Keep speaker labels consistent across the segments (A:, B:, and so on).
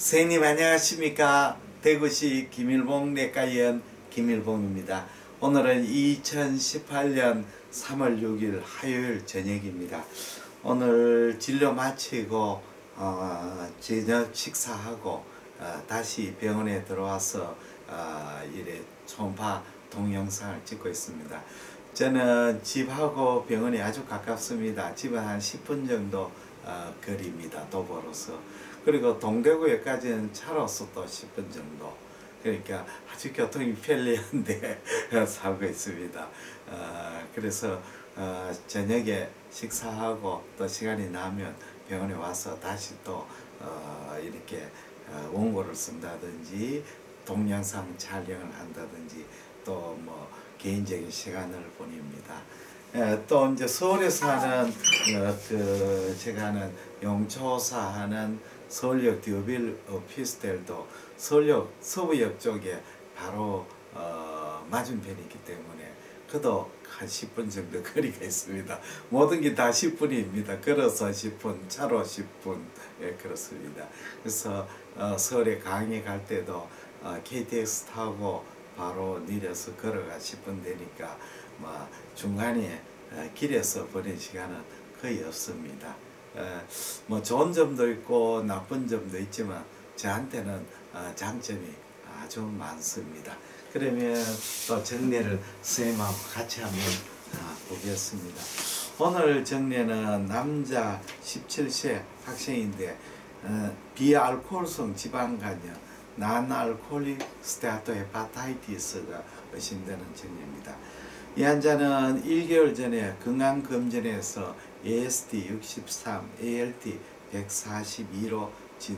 A: 선생님 안녕하십니까. 대구시 김일봉 내과의원 김일봉입니다. 오늘은 2018년 3월 6일 화요일 저녁입니다. 오늘 진료 마치고 저녁 식사하고 다시 병원에 들어와서 이래 초음파 동영상을 찍고 있습니다. 저는 집하고 병원이 아주 가깝습니다. 집은 한 10분 정도 거리입니다. 도보로서. 그리고 동대구역까지는 차로서 또 10분 정도. 그러니까 아주 교통이 편리한데 살고 있습니다. 그래서 저녁에 식사하고 또 시간이 나면 병원에 와서 다시 또 이렇게 원고를 쓴다든지 동영상 촬영을 한다든지 또 뭐 개인적인 시간을 보냅니다. 또 이제 서울에서 하는 제가 하는 용초사 하는 서울역 듀빌 오피스텔도 서울역 서부역 쪽에 바로 맞은편이기 때문에 그도 한 10분 정도 거리가 있습니다. 모든 게 다 10분입니다. 걸어서 10분, 차로 10분, 예, 그렇습니다. 그래서 서울에 강의 갈 때도 KTX 타고 바로 내려서 걸어가 10분 되니까 중간에 길에서 보낸 시간은 거의 없습니다. 뭐 좋은 점도 있고 나쁜 점도 있지만 저한테는 장점이 아주 많습니다. 그러면 또 정례를 선생님하고 같이 한번 보겠습니다. 오늘 정례는 남자 17세 학생인데 비알코올성 지방간염 난알코올릭 스테아토헤파타이티스가 의심되는 정례입니다. 이 환자는 1개월 전에 건강검진에서 AST 63, ALT 142로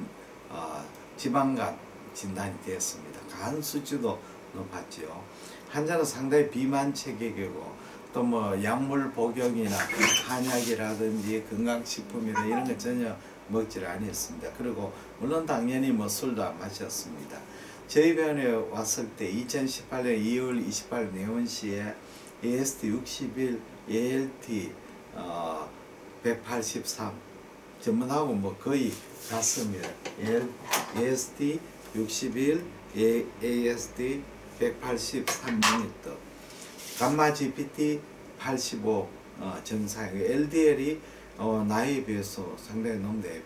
A: 지방간 진단이 되었습니다. 간 수치도 높았죠. 환자는 상당히 비만 체격이고 또 뭐 약물 복용이나 한약이라든지 건강식품이나 이런 거 전혀 먹지를 않았습니다. 그리고 물론 당연히 뭐 술도 안 마셨습니다. 저희 병원에 왔을 때 2018년 2월 28일 내원시에 AST 61, ALT 183 전문하고 뭐 거의 같습니다. AST 61, AST 183ml, 감마 GPT 85 정상이고 LDL이 나이에 비해서 상당히 높네요.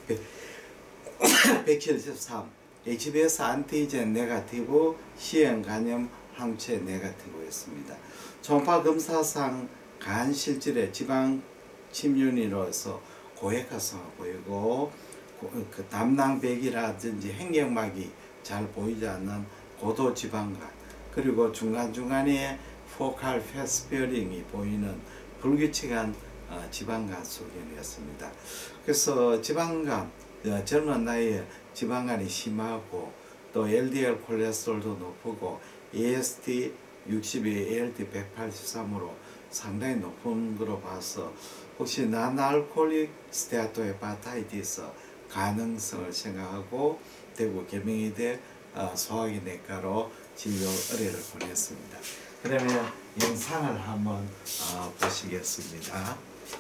A: 173, HBS 안티젠 네가티브, C형 간염 항체 네가티브였습니다. 초음파 검사상 간 실질의 지방 침륜으로서 고액화성을 보이고 그 담낭백이라든지 횡격막이 잘 보이지 않는 고도 지방간, 그리고 중간중간에 포칼 패스베어링이 보이는 불규칙한 지방간 소견이었습니다. 그래서 지방간, 젊은 나이에 지방간이 심하고 또 LDL 콜레스테롤도 높고 AST 62, ALT 183으로 상당히 높은 거로 봐서 혹시 난알코올릭 스테아토헤파타이티스 가능성을 생각하고 대구 계명의대 소화기내과로 진료 의뢰를 보냈습니다. 그러면 영상을 한번 보시겠습니다.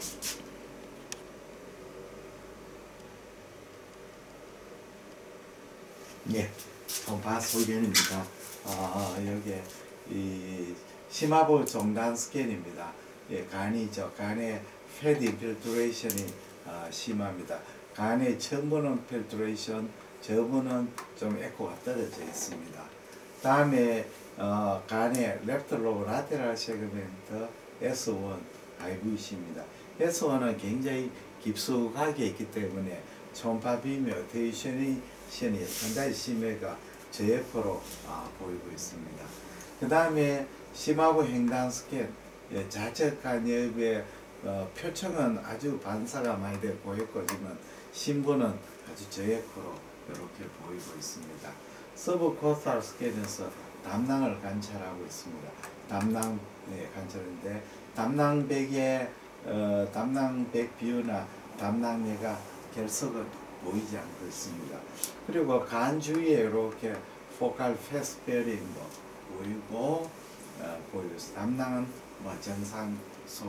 A: 예, 초음파 소견입니다. 여기 이 심화부 종단 스캔입니다. 예, 간이죠. 간에 패드 인필트레이션이 심합니다. 간의 전부는 필트레이션, 저부는 좀 에코가 떨어져 있습니다. 다음에 간의 랩트로브 라테랄 세그멘트 S1 IVC입니다. S1은 굉장히 깊숙하게 있기 때문에 초음파 비밀 데이션이 상당히 심해가 저F로 보이고 있습니다. 그 다음에 심화부 횡단 스캔, 좌측 간엽의 표층은 아주 반사가 많이 되고 고였거지만 심부는 아주 저F로 이렇게 보이고 있습니다. 서브코스탈 스캔에서 담낭을 관찰하고 있습니다. 담낭 관찰인데 담낭백의 담낭백 비율이나 담낭내가 결석은 보이지 않고 있습니다. 그리고 간 주위에 이렇게 포칼 패스베어링도 보이고 있습니다. 담낭은 정상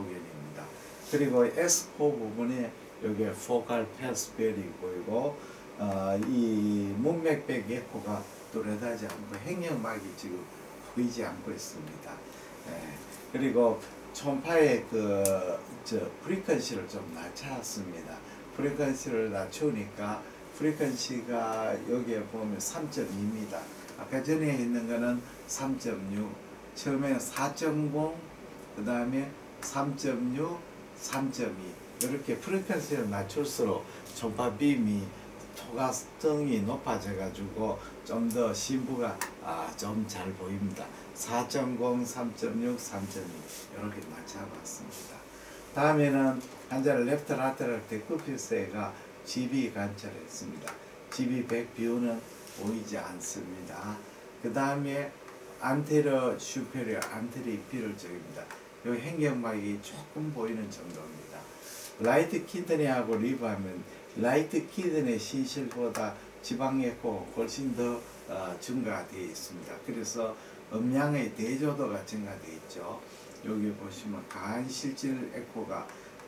A: 소견입니다. 그리고 S4 부분에 여기 포칼 패스베어링이 보이고 이 문맥백 에코가 뚜렷하지 않고 행역막이 지금 보이지 않고 있습니다. 예. 그리고 초음파의 프리퀀시를 좀 낮췄습니다. 프리퀀시를 낮추니까 프리퀀시가 여기에 보면 3.2입니다. 아까 전에 있는 거는 3.6, 처음에 4.0, 그 다음에 3.6, 3.2 이렇게 프리퀀시를 낮출수록 초음파 빔이 초가성이 높아져 가지고 좀 더 신부가 좀 잘 보입니다. 4.0, 3.6, 3.2 이렇게 맞춰봤습니다. 다음에는 환자를 레프트 라테럴 데쿠피스가 GB 관찰했습니다. GB 100 비율은 보이지 않습니다. 그 다음에 안테리어 슈페리어 안테리어 이피를 적입니다. 이 행경막이 조금 보이는 정도입니다. 라이트 키드니하고 리브하면 라이트 키드니 시실보다 지방에코 훨씬 더 증가되어 있습니다. 그래서 음량의 대조도가 증가되어 있죠. 여기 보시면 간 실질 에코가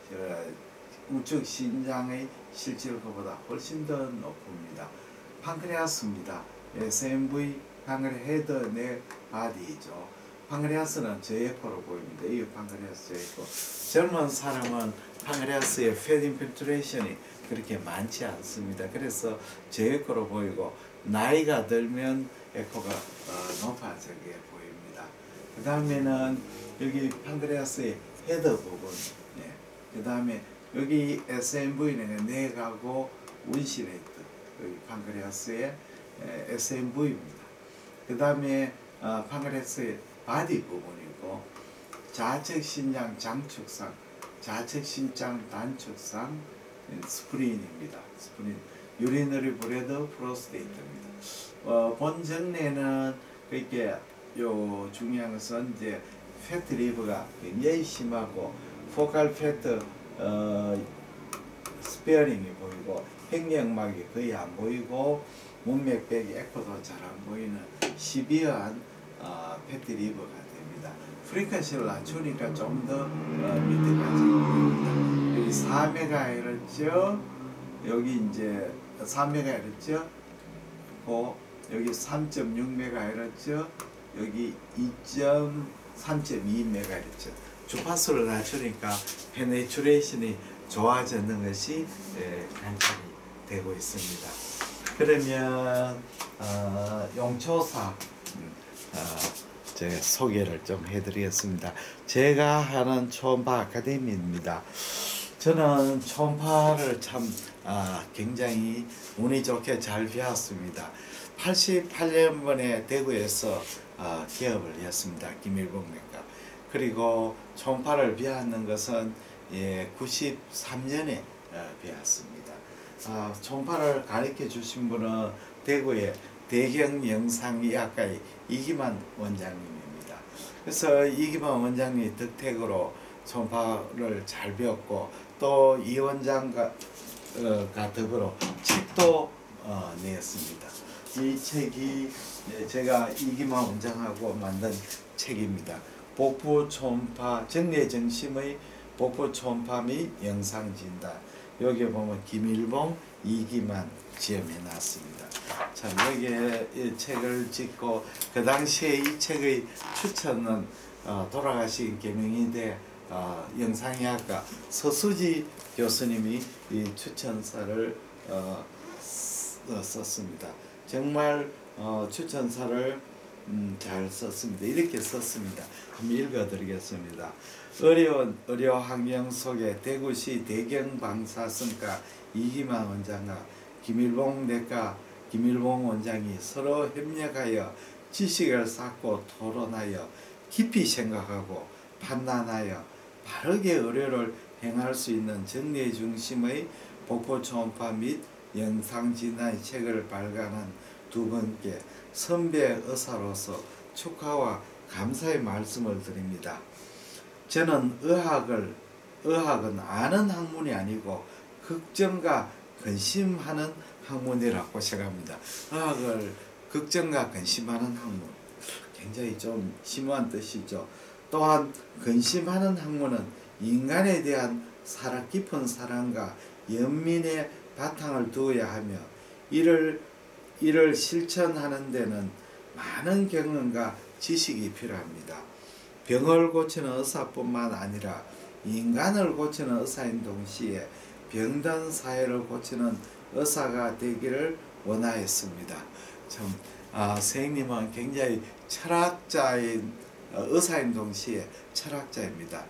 A: 우측 신장의 실질보다 훨씬 더 높습니다. 판크레아스입니다. SMV 판크레 헤드 넥 바디죠. 판크레아스는 저에코로 보입니다. 이 판크레아스 저에코. 젊은 사람은 판크레아스의 팻 인필트레이션이 그렇게 많지 않습니다. 그래서 저에코로 보이고 나이가 들면 에코가 높아지게 보입니다. 그 다음에는 여기 판크레아스의 헤드 부분, 네. 그 다음에 여기 SMV는 넥하고 운시레이트, 여기 판크레아스의 SMV입니다. 그 다음에 판크레아스의 바디 부분이고 좌측 신장 장축상, 좌측 신장 단축상 스프린입니다. 스프린 유리너리 브레드 프로스테이트입니다. 본 정례는 그렇게 요 중요한 것은 이제 패트 리브가 굉장히 심하고 포칼 패트 스페어링이 보이고 행경막이 거의 안 보이고 문맥백이 에코도 잘 안 보이는 시비어한 패트 리브가 됩니다. 프리퀀시를 낮추니까 좀 더 밑에까지 보입니다. 여기 4MHz, 여기 이제 4MHz, 여기 3.6MHz, 여기 3.2MHz. 주파수를 낮추니까 페네트레이션이 좋아지는 것이 관찰이 되고 있습니다. 그러면 용초사 제가 소개를 좀 해드리겠습니다. 제가 하는 초음파 아카데미입니다. 저는 초음파를 참 굉장히 운이 좋게 잘 배웠습니다. 88년번에 대구에서 기업을 했습니다. 김일봉내과. 그리고 초음파를 배웠는 것은 93년에 배웠습니다. 초음파를 가르쳐 주신 분은 대구의 대경영상의학과의 이기만 원장님입니다. 그래서 이기만 원장님 덕택으로 초음파를 잘 배웠고 또 이 원장과 더불어 책도 냈습니다. 이 책이 제가 이기만 원장하고 만든 책입니다. 복부 초음파 정례 정심의 복부 초음파 및 영상 진단. 여기 보면 김일봉, 이기만 지음해 놨습니다. 참 여기에 이 책을 찍고 그 당시에 이 책의 추천은 돌아가신 계명인대 영상의학과 서수지 교수님이 이 추천사를 썼습니다. 정말 추천사를 잘 썼습니다. 이렇게 썼습니다. 한번 읽어드리겠습니다. 어려운 의료 환경 속에 대구시 대경방사선과 이기만 원장과 김일봉 내과 김일봉 원장이 서로 협력하여 지식을 쌓고 토론하여 깊이 생각하고 판단하여 바르게 의료를 행할 수 있는 정례 중심의 복부 초음파 및 영상 진단 책을 발간한 두 분께 선배 의사로서 축하와 감사의 말씀을 드립니다. 저는 의학은 아는 학문이 아니고 걱정과 근심하는 학문이라고 생각합니다. 의학을 걱정과 근심하는 학문, 굉장히 좀 심오한 뜻이죠. 또한 근심하는 학문은 인간에 대한 깊은 사랑과 연민의 바탕을 두어야 하며 이를 실천하는 데는 많은 경험과 지식이 필요합니다. 병을 고치는 의사뿐만 아니라 인간을 고치는 의사인 동시에 병든 사회를 고치는 의사가 되기를 원하였습니다. 참 선생님은 굉장히 철학자인 의사인 동시에 철학자입니다.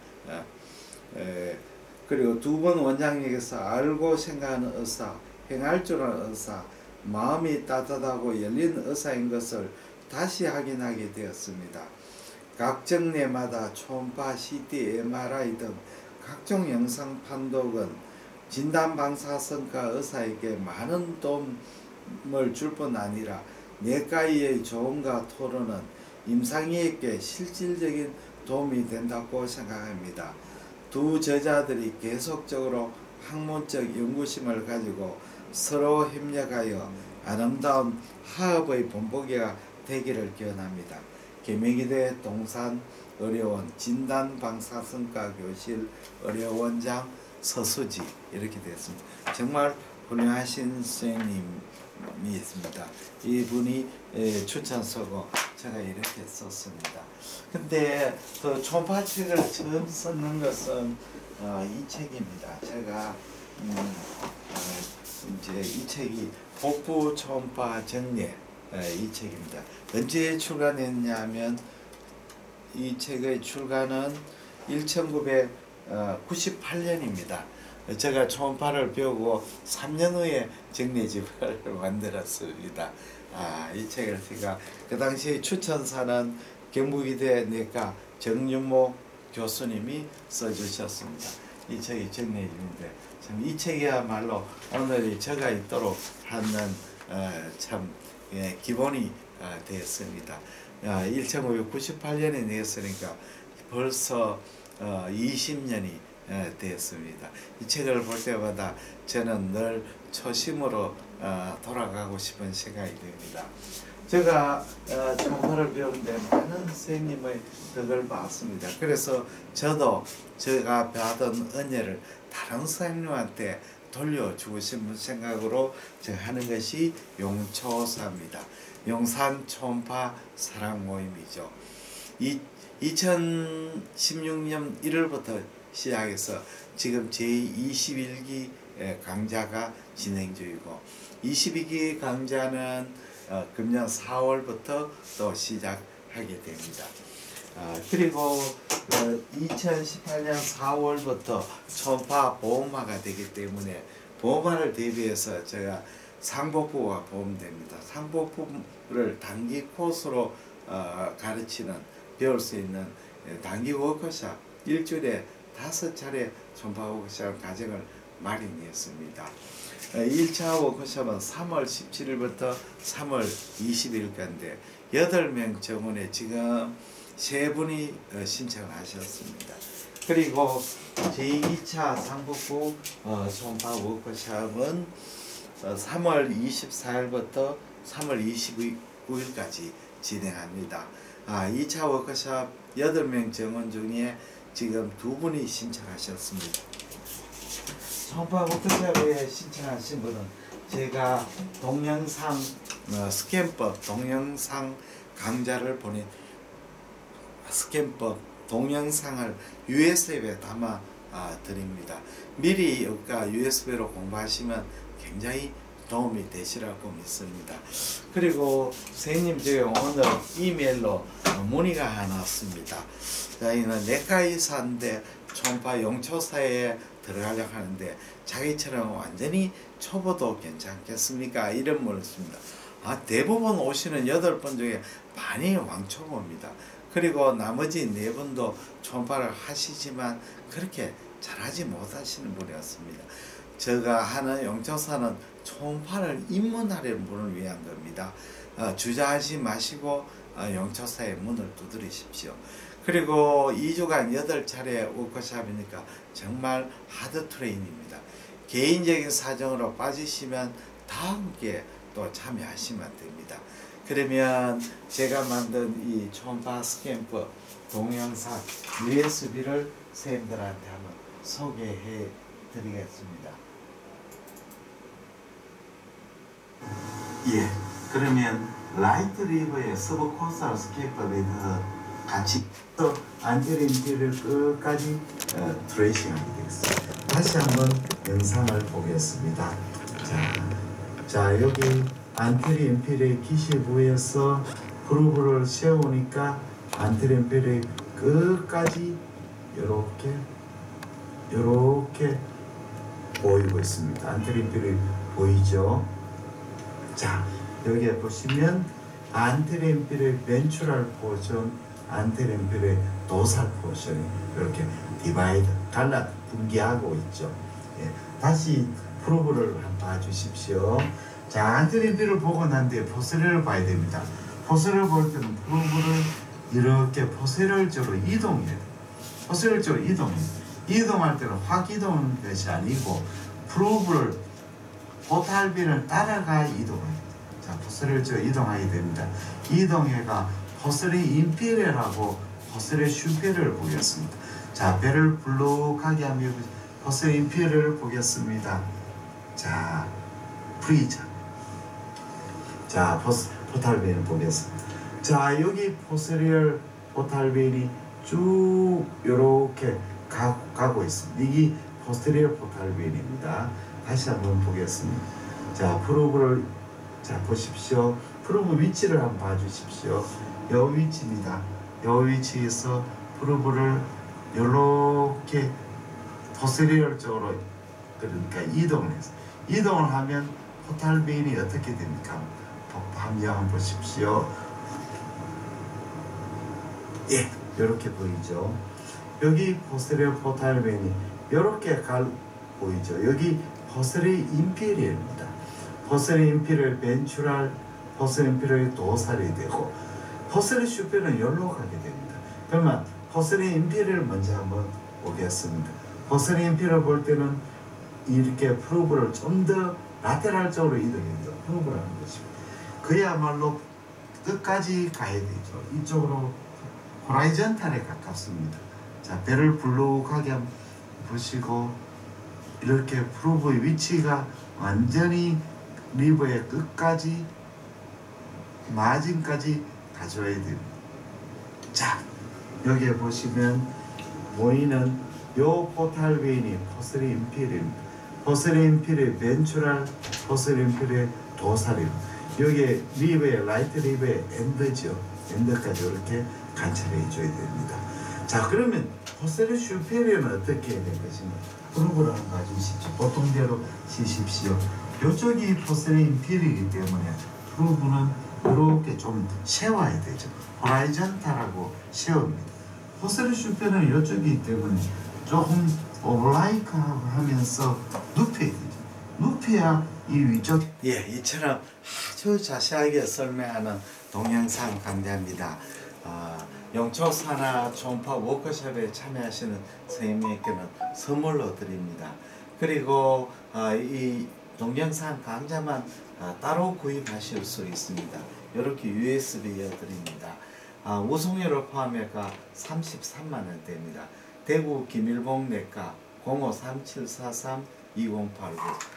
A: 그리고 두 번 원장님께서 알고 생각하는 의사, 행할 줄 아는 의사, 마음이 따뜻하고 열린 의사인 것을 다시 확인하게 되었습니다. 각 정례마다 초음파, CT, MRI 등 각종 영상 판독은 진단방사선과 의사에게 많은 도움을 줄 뿐 아니라 내과의의 조언과 토론은 임상의에게 실질적인 도움이 된다고 생각합니다. 두 저자들이 계속적으로 학문적 연구심을 가지고 서로 협력하여 아름다운 화합의 본보기가 되기를 기원합니다. 계명이대 동산의료원 진단방사선과 교실 의료원장 서수지 이렇게 되었습니다. 정말 훌륭하신 선생님이 있습니다. 이분이 추천서고 제가 이렇게 썼습니다. 근데 그 초음파책을 처음 썼는 것은 이 책입니다. 제가 이제 이 책이 복부 초음파 정례 이 책입니다. 언제 출간했냐면 이 책의 출간은 1998년입니다. 제가 초음파를 배우고 3년 후에 정례집을 만들었습니다. 이 책을 제가 그 당시에 추천사는 경북이대 내과 정윤모 교수님이 써주셨습니다. 이 책이 정례집인데 참 이 책이야말로 오늘이 제가 있도록 하는 참 기본이 되었습니다. 1998년에 냈으니까 벌써 20년이 되었습니다. 이 책을 볼 때마다 저는 늘 초심으로 돌아가고 싶은 생각이 듭니다. 제가 초음파를 배우는데 많은 선생님의 덕을 봤습니다. 그래서 저도 제가 받은 은혜를 다른 선생님한테 돌려주고 싶은 생각으로 제가 하는 것이 용초사입니다. 용산 초음파 사랑 모임이죠. 2016년 1월부터 시작해서 지금 제21기 강좌가 진행 중이고 22기 강좌는 금년 4월부터 또 시작하게 됩니다. 그리고 2018년 4월부터 초음파 보험화가 되기 때문에 보험화를 대비해서 제가 상복부가 보험됩니다. 상복부를 단기 코스로 가르치는 배울 수 있는 단기 워크숍 일주일에 5차례 초음파 워크숍 과정을 마련했습니다. 1차 워크숍은 3월 17일부터 3월 20일까지인데 8명 정원에 지금 3분이 신청을 하셨습니다. 그리고 제2차 상복부 초음파 워크숍은 3월 24일부터 3월 29일까지 진행합니다. 2차 워크숍 8명 정원 중에 지금 2분이 신청하셨습니다. 초음파 워크숍에 신청하신 분은 제가 동영상 스캔법 동영상 강좌를 보낸 스캔법 동영상을 USB에 담아 드립니다. 미리 USB로 공부하시면 굉장히 도움이 되시라고 믿습니다. 그리고 선생님 제가 오늘 이메일로 문의가 하나 왔습니다. 저희는 내과의사인데 초음파 용초사에 들어가려고 하는데 자기처럼 완전히 초보도 괜찮겠습니까? 이런 물었습니다. 대부분 오시는 8분 중에 반이 왕초보입니다. 그리고 나머지 4분도 초음파를 하시지만 그렇게 잘하지 못하시는 분이었습니다. 제가 하는 용초사는 초음파를 입문하려는 분을 위한 겁니다. 주저하지 마시고 용초사의 문을 두드리십시오. 그리고 2주간 8차례 워크숍이니까 정말 하드 트레이닝입니다. 개인적인 사정으로 빠지시면 다음 기회에 또 참여하시면 됩니다. 그러면 제가 만든 이 초음파 스캔법 동영상 USB를 선생님들한테 한번 소개해 드리겠습니다. 예. 그러면 라이트 리버의 서브코스탈 스케이프를 같이 또 안테리어 인피리어를 끝까지 트레이싱하게 되겠습니다. 다시 한번 영상을 보겠습니다. 자 여기 안테리어 인피리어의 기시부에서 그루브를 세우니까 안테리어 인피리어의 끝까지 이렇게 보이고 있습니다. 안테리어 인피리어 보이죠? 자 여기에 보시면 안테리어 인피리어 벤추럴 포션, 안테리어 인피리어 도살 포션이 이렇게 디바이드 갈라 분기하고 있죠. 예, 다시 프로브를 한번 봐주십시오. 자 안테리어 인피리어를 보고 난 뒤에 포스레를 봐야 됩니다. 포스레를 볼 때는 프로브를 이렇게 포스레적으로 이동해야 돼요. 포스레적으로 이동할 때는 확 이동하는 것이 아니고 프로브를 포탈빈을 따라가 이동합니다. 자, 포스레적으로 이동하게 됩니다. 이동해가 포스레 인피레라고 포스레 슈페를 보겠습니다. 자, 배를 불룩하게 하면 포스레 인피레를 보겠습니다. 자, 프리자. 자, 포탈빈을 보겠습니다. 자, 여기 포스레 포탈빈이 쭉 이렇게 가고 있습니다. 이게 포스테리어 포탈빈입니다. 다시 한번 보겠습니다. 자, 프로브를 자 보십시오. 프로브 위치를 한번 봐주십시오. 요 위치입니다. 요 위치에서 프로브를 이렇게 포스테리어 쪽으로 그러니까 이동을 하면 포탈빈이 어떻게 됩니까? 한번 보십시오. 예, 이렇게 보이죠. 여기 포스테리어 포탈빈이 이렇게 보이죠. 여기 포스테리어 인피리어입니다. 포스테리어 인피리어 벤추럴, 포스테리어 인피리어 도살이 되고 포스테리어 슈페는 여기로 가게 됩니다. 그러면 포스테리어 인피리어를 먼저 한번 보겠습니다. 포스테리어 인피리어 볼 때는 이렇게 프로브를 좀 더 라테랄 쪽으로 이동해서 프로브를 하는 것입니다. 그야말로 끝까지 가야 되죠. 이쪽으로 호라이전탈에 가깝습니다. 자, 배를 불룩하게 한번 보시고 이렇게 프로브의 위치가 완전히 리버의 끝까지 마진까지 가져와야 됩니다. 자, 여기에 보시면 보이는 요 포탈빈이 포스레 인피리입니다. 포스레 인피리 벤추럴, 포스레 인피리 도살입니다. 여기에 리버의 라이트 리버의 엔드죠. 엔드까지 이렇게 관찰해 줘야 됩니다. 자, 그러면 포스레 슈페리어는 어떻게 해야 될 것인가? 프로브를 한번 봐주십시오. 보통대로 치십시오. 이쪽이 포스레 인피리이기 때문에 프로브는 이렇게 좀 세워야 되죠. 호라이전탈하고 세웁니다. 포스레 슈페리어는 이쪽이기 때문에 조금 오블라이크하고 하면서 눕혀야 되죠. 눕혀야 이 위쪽 이처럼 아주 자세하게 설명하는 동영상 강좌입니다. 영초산하 초음파 워크숍에 참여하시는 선생님께는 선물로 드립니다. 그리고 이 동영상 강좌만 따로 구입하실 수 있습니다. 이렇게 USB에 드립니다. 우송료를 포함해가 33만원대입니다. 대구 김일봉 내과 053743-2089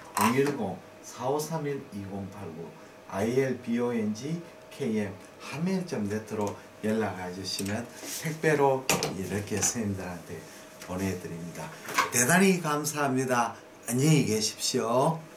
A: 010-4531-2089 ilbong.km 한메일.net로 연락해 주시면 택배로 이렇게 선생님들한테 보내드립니다. 대단히 감사합니다. 안녕히 계십시오.